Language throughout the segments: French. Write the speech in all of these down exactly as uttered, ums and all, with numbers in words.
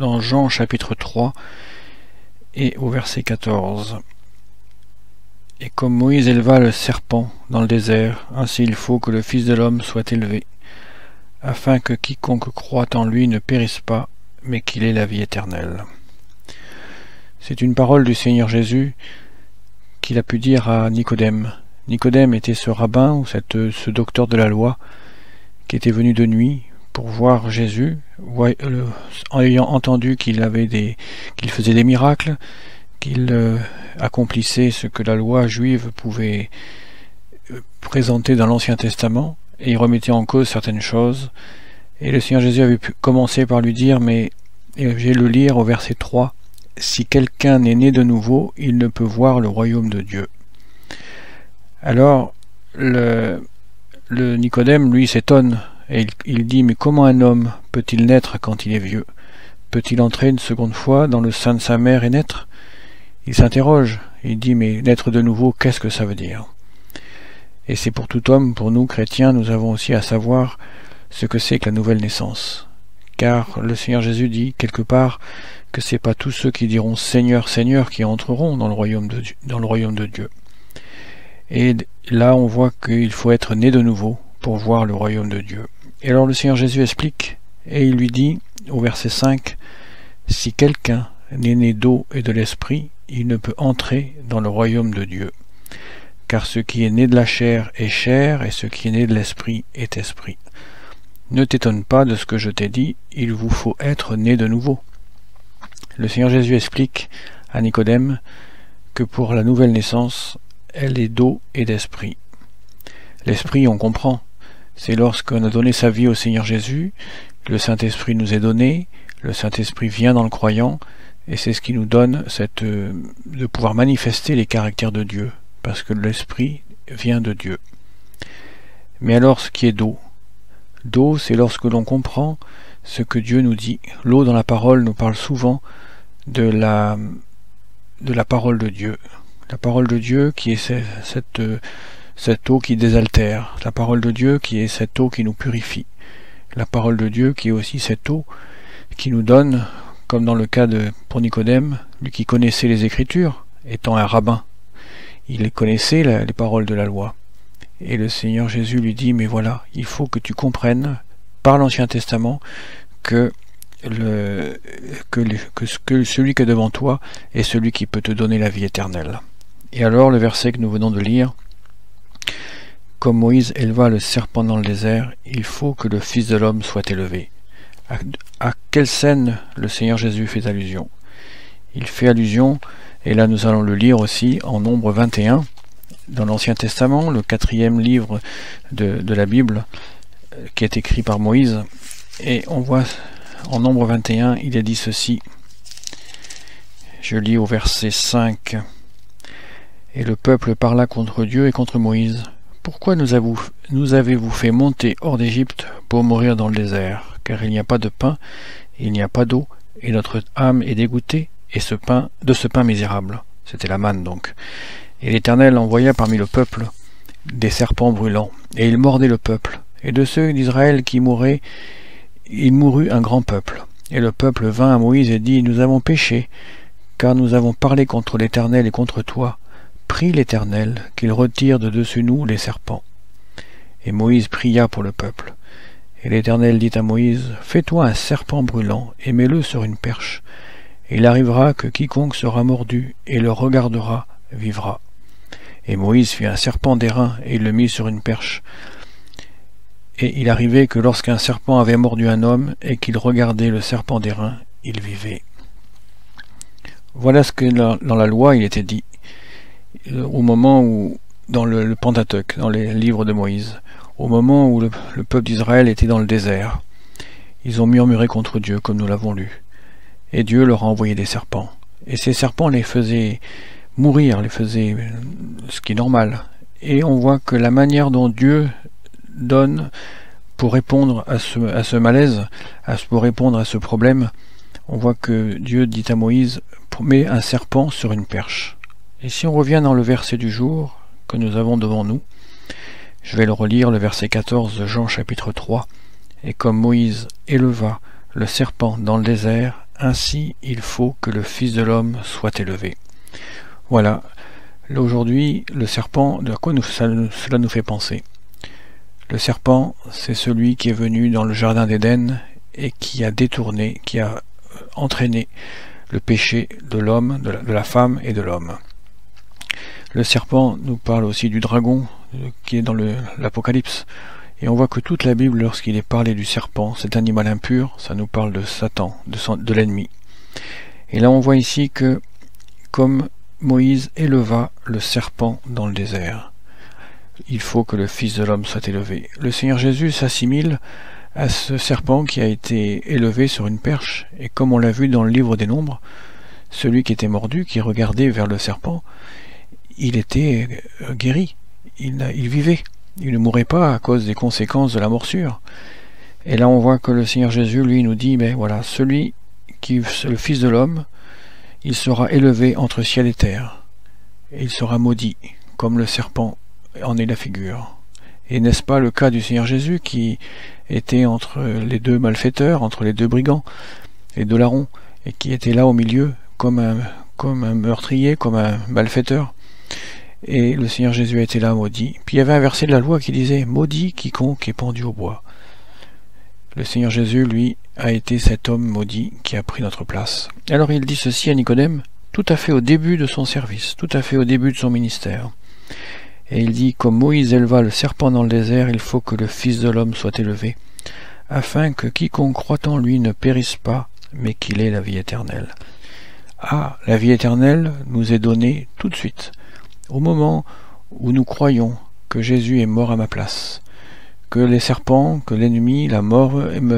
dans Jean chapitre trois et au verset quatorze. Et comme Moïse éleva le serpent dans le désert, ainsi il faut que le Fils de l'homme soit élevé, afin que quiconque croit en lui ne périsse pas, mais qu'il ait la vie éternelle. C'est une parole du Seigneur Jésus qu'il a pu dire à Nicodème. Nicodème était ce rabbin, ou cette, ce docteur de la loi, qui était venu de nuit pour voir Jésus, en ayant entendu qu'il avait des, qu'il faisait des miracles, qu'il euh, accomplissait ce que la loi juive pouvait euh, présenter dans l'Ancien Testament, et il remettait en cause certaines choses. Et le Seigneur Jésus avait pu commencer par lui dire, mais je vais le lire au verset trois, « Si quelqu'un n'est né de nouveau, il ne peut voir le royaume de Dieu. » Alors, le, le Nicodème, lui, s'étonne, et il, il dit, « Mais comment un homme peut-il naître quand il est vieux? Peut-il entrer une seconde fois dans le sein de sa mère et naître ?» Il s'interroge, il dit, mais naître de nouveau, qu'est-ce que ça veut dire? Et c'est pour tout homme, pour nous chrétiens, nous avons aussi à savoir ce que c'est que la nouvelle naissance. Car le Seigneur Jésus dit, quelque part, que c'est pas tous ceux qui diront Seigneur, Seigneur qui entreront dans le royaume de Dieu, dans le royaume de Dieu. Et là, on voit qu'il faut être né de nouveau pour voir le royaume de Dieu. Et alors le Seigneur Jésus explique, et il lui dit, au verset cinq, « Si quelqu'un n'est né d'eau et de l'esprit, il ne peut entrer dans le royaume de Dieu. Car ce qui est né de la chair est chair, et ce qui est né de l'esprit est esprit. Ne t'étonne pas de ce que je t'ai dit, il vous faut être né de nouveau. » Le Seigneur Jésus explique à Nicodème que pour la nouvelle naissance, elle est d'eau et d'esprit. L'esprit, on comprend, c'est lorsqu'on a donné sa vie au Seigneur Jésus, le Saint-Esprit nous est donné, le Saint-Esprit vient dans le croyant, et c'est ce qui nous donne cette, euh, de pouvoir manifester les caractères de Dieu, parce que l'Esprit vient de Dieu. Mais alors, ce qui est d'eau, d'eau, c'est lorsque l'on comprend ce que Dieu nous dit. L'eau dans la parole nous parle souvent de la, de la parole de Dieu. La parole de Dieu qui est cette, cette, cette eau qui désaltère. La parole de Dieu qui est cette eau qui nous purifie. La parole de Dieu qui est aussi cette eau qui nous donne, comme dans le cas de pour Nicodème, lui qui connaissait les Écritures, étant un rabbin. Il connaissait la, les paroles de la loi. Et le Seigneur Jésus lui dit, mais voilà, il faut que tu comprennes, par l'Ancien Testament, que, le, que, le, que, que celui qui est devant toi est celui qui peut te donner la vie éternelle. Et alors, le verset que nous venons de lire, comme Moïse éleva le serpent dans le désert, il faut que le Fils de l'homme soit élevé. À, à quelle scène le Seigneur Jésus fait allusion? Il fait allusion, et là nous allons le lire aussi, en Nombre vingt et un, dans l'Ancien Testament, le quatrième livre de, de la Bible, qui est écrit par Moïse, et on voit en Nombre vingt et un, il est dit ceci, je lis au verset cinq, « Et le peuple parla contre Dieu et contre Moïse, « Pourquoi nous avez-vous nous avez-vous fait monter hors d'Égypte pour mourir dans le désert? Car il n'y a pas de pain, il n'y a pas d'eau, et notre âme est dégoûtée et ce pain, de ce pain misérable. » C'était la manne donc. « Et l'Éternel envoya parmi le peuple des serpents brûlants, et ils mordaient le peuple. Et de ceux d'Israël qui mouraient, il mourut un grand peuple. Et le peuple vint à Moïse et dit, « Nous avons péché, car nous avons parlé contre l'Éternel et contre toi. Prie l'Éternel qu'il retire de dessus nous les serpents. » Et Moïse pria pour le peuple. Et l'Éternel dit à Moïse, « Fais-toi un serpent brûlant, et mets-le sur une perche. Et il arrivera que quiconque sera mordu et le regardera vivra. » Et Moïse fit un serpent d'airain, et il le mit sur une perche. Et il arrivait que lorsqu'un serpent avait mordu un homme, et qu'il regardait le serpent d'airain, il vivait. Voilà ce que dans la loi il était dit, au moment où, dans le, le Pentateuque, dans les livres de Moïse, au moment où le, le peuple d'Israël était dans le désert, ils ont murmuré contre Dieu, comme nous l'avons lu. Et Dieu leur a envoyé des serpents. Et ces serpents les faisaient mourir, les faisaient, ce qui est normal. Et on voit que la manière dont Dieu donne pour répondre à ce, à ce malaise, à, pour répondre à ce problème, on voit que Dieu dit à Moïse, mets un serpent sur une perche. Et si on revient dans le verset du jour que nous avons devant nous, je vais le relire, le verset quatorze de Jean chapitre trois. Et comme Moïse éleva le serpent dans le désert, ainsi il faut que le Fils de l'homme soit élevé. Voilà, aujourd'hui, le serpent, de quoi nous, ça, cela nous fait penser? Le serpent, c'est celui qui est venu dans le jardin d'Éden et qui a détourné, qui a entraîné le péché de l'homme, de, de la femme et de l'homme. Le serpent nous parle aussi du dragon qui est dans l'Apocalypse. Et on voit que toute la Bible, lorsqu'il est parlé du serpent, cet animal impur, ça nous parle de Satan, de, son, de l'ennemi. Et là on voit ici que, comme Moïse éleva le serpent dans le désert, il faut que le Fils de l'homme soit élevé. Le Seigneur Jésus s'assimile à ce serpent qui a été élevé sur une perche, et comme on l'a vu dans le livre des Nombres, celui qui était mordu, qui regardait vers le serpent, il était guéri, il, il vivait. Il ne mourrait pas à cause des conséquences de la morsure. Et là on voit que le Seigneur Jésus, lui, nous dit, mais voilà, celui qui est le Fils de l'homme, il sera élevé entre ciel et terre, et il sera maudit, comme le serpent en est la figure. Et n'est-ce pas le cas du Seigneur Jésus qui était entre les deux malfaiteurs, entre les deux brigands, les deux larrons, et qui était là au milieu, comme un, comme un meurtrier, comme un malfaiteur. Et le Seigneur Jésus a été là maudit. Puis il y avait un verset de la loi qui disait « Maudit quiconque est pendu au bois ». Le Seigneur Jésus, lui, a été cet homme maudit qui a pris notre place. Alors il dit ceci à Nicodème, tout à fait au début de son service, tout à fait au début de son ministère. Et il dit « Comme Moïse éleva le serpent dans le désert, il faut que le Fils de l'homme soit élevé, afin que quiconque croit en lui ne périsse pas, mais qu'il ait la vie éternelle. » Ah, la vie éternelle nous est donnée tout de suite. Au moment où nous croyons que Jésus est mort à ma place, que les serpents, que l'ennemi, la mort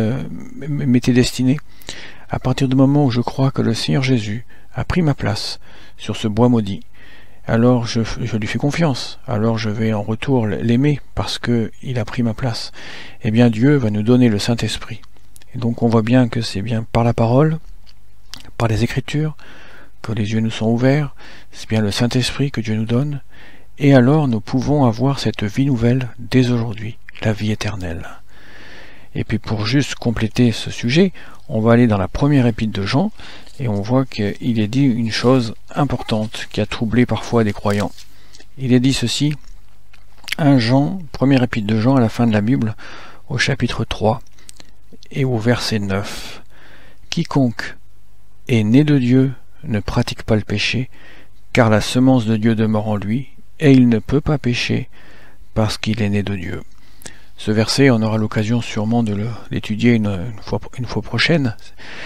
m'était destinée, à partir du moment où je crois que le Seigneur Jésus a pris ma place sur ce bois maudit, alors je, je lui fais confiance, alors je vais en retour l'aimer parce qu'il a pris ma place. Eh bien Dieu va nous donner le Saint-Esprit. Et donc on voit bien que c'est bien par la parole, par les Écritures, que les yeux nous sont ouverts, c'est bien le Saint-Esprit que Dieu nous donne, et alors nous pouvons avoir cette vie nouvelle dès aujourd'hui, la vie éternelle. Et puis pour juste compléter ce sujet, on va aller dans la première épître de Jean, et on voit qu'il est dit une chose importante qui a troublé parfois des croyants. Il est dit ceci, un Jean, première épître de Jean à la fin de la Bible, au chapitre trois, et au verset neuf. Quiconque est né de Dieu ne pratique pas le péché, car la semence de Dieu demeure en lui, et il ne peut pas pécher parce qu'il est né de Dieu. Ce verset, on aura l'occasion sûrement de l'étudier une, une, fois, une fois prochaine.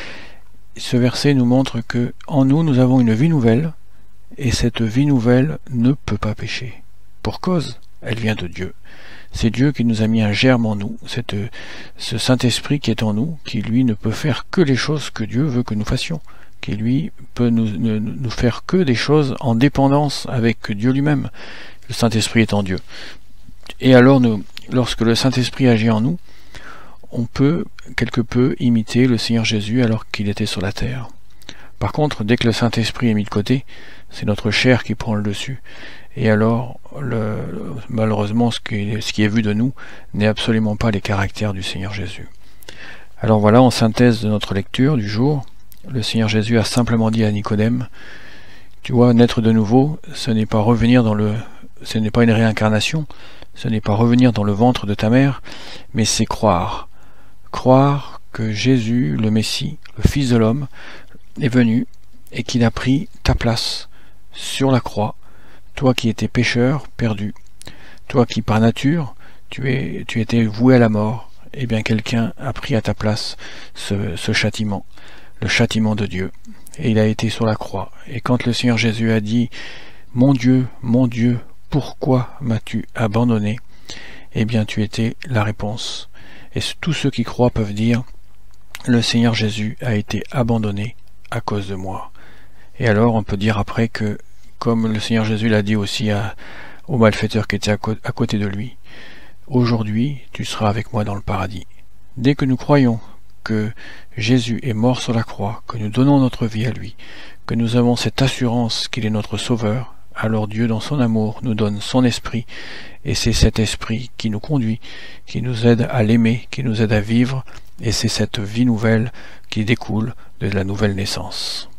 Ce verset nous montre que en nous, nous avons une vie nouvelle, et cette vie nouvelle ne peut pas pécher. Pour cause, elle vient de Dieu. C'est Dieu qui nous a mis un germe en nous, cette, ce Saint-Esprit qui est en nous, qui lui ne peut faire que les choses que Dieu veut que nous fassions, qui lui peut nous, ne, nous faire que des choses en dépendance avec Dieu lui-même. Le Saint-Esprit est en Dieu. Et alors, nous, lorsque le Saint-Esprit agit en nous, on peut quelque peu imiter le Seigneur Jésus alors qu'il était sur la terre. Par contre, dès que le Saint-Esprit est mis de côté, c'est notre chair qui prend le dessus. Et alors, le, malheureusement, ce qui, ce qui est vu de nous n'est absolument pas les caractères du Seigneur Jésus. Alors voilà, en synthèse de notre lecture du jour, le Seigneur Jésus a simplement dit à Nicodème, tu vois, naître de nouveau, ce n'est pas revenir dans le, ce n'est pas une réincarnation, ce n'est pas revenir dans le ventre de ta mère, mais c'est croire. Croire que Jésus, le Messie, le Fils de l'homme, est venu et qu'il a pris ta place sur la croix, toi qui étais pécheur, perdu, toi qui par nature, tu, es, tu étais voué à la mort, eh bien quelqu'un a pris à ta place ce, ce châtiment. Le châtiment de Dieu, et il a été sur la croix. Et quand le Seigneur Jésus a dit « Mon Dieu, mon Dieu, pourquoi m'as-tu abandonné ?» Eh bien tu étais la réponse. Et tous ceux qui croient peuvent dire « Le Seigneur Jésus a été abandonné à cause de moi. » Et alors on peut dire après que, comme le Seigneur Jésus l'a dit aussi à, au malfaiteur qui était à, co à côté de lui, « Aujourd'hui tu seras avec moi dans le paradis. » Dès que nous croyons que Jésus est mort sur la croix, que nous donnons notre vie à lui, que nous avons cette assurance qu'il est notre Sauveur, alors Dieu, dans son amour, nous donne son esprit, et c'est cet esprit qui nous conduit, qui nous aide à l'aimer, qui nous aide à vivre, et c'est cette vie nouvelle qui découle de la nouvelle naissance.